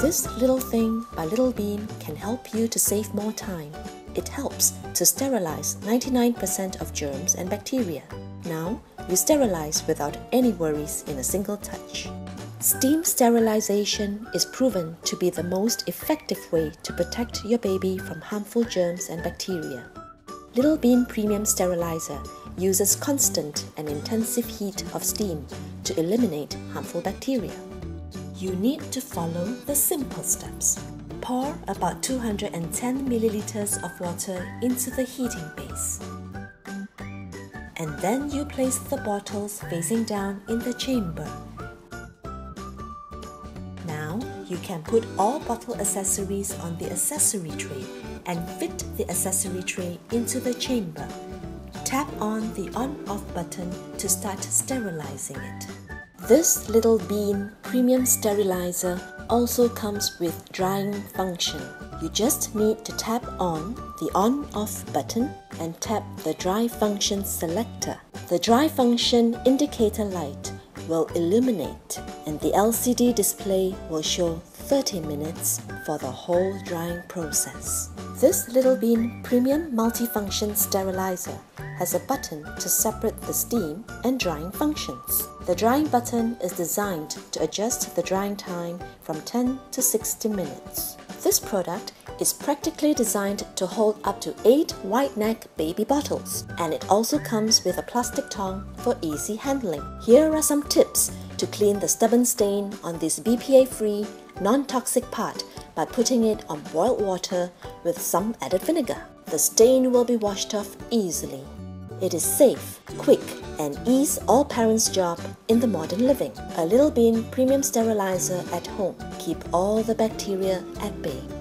This little thing by Little Bean can help you to save more time. It helps to sterilize 99% of germs and bacteria. Now, you sterilize without any worries in a single touch. Steam sterilization is proven to be the most effective way to protect your baby from harmful germs and bacteria. Little Bean Premium Sterilizer uses constant and intensive heat of steam to eliminate harmful bacteria. You need to follow the simple steps. Pour about 210 milliliters of water into the heating base. And then you place the bottles facing down in the chamber. Now, you can put all bottle accessories on the accessory tray and fit the accessory tray into the chamber. Tap on the on-off button to start sterilizing it. This Little Bean Premium Sterilizer also comes with drying function. You just need to tap on the on-off button and tap the dry function selector. The dry function indicator light will illuminate and the LCD display will show 30 minutes for the whole drying process. This Little Bean Premium Multifunction Sterilizer has a button to separate the steam and drying functions. The drying button is designed to adjust the drying time from 10 to 60 minutes. This product is practically designed to hold up to 8 wide neck baby bottles, and it also comes with a plastic tongue for easy handling. Here are some tips to clean the stubborn stain on this BPA-free, non-toxic part by putting it on boiled water with some added vinegar. The stain will be washed off easily. It is safe, quick, and ease all parents' job in the modern living. A Little Bean Premium Sterilizer at home. Keep all the bacteria at bay.